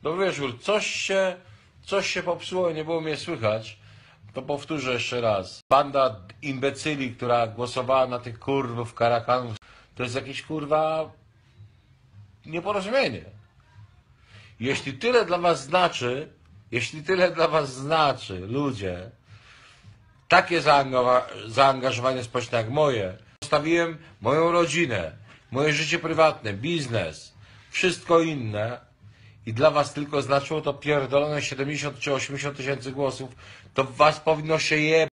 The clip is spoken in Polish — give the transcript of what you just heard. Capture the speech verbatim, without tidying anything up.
Dobry wieczór. Coś się, coś się popsuło i nie było mnie słychać. To powtórzę jeszcze raz. Banda imbecyli, która głosowała na tych kurwów karakanów, to jest jakieś kurwa nieporozumienie. Jeśli tyle dla was znaczy, jeśli tyle dla was znaczy, ludzie, takie zaangażowanie społeczne jak moje, zostawiłem moją rodzinę, moje życie prywatne, biznes, wszystko inne i dla was tylko znaczyło to pierdolone siedemdziesiąt czy osiemdziesiąt tysięcy głosów, to was powinno się je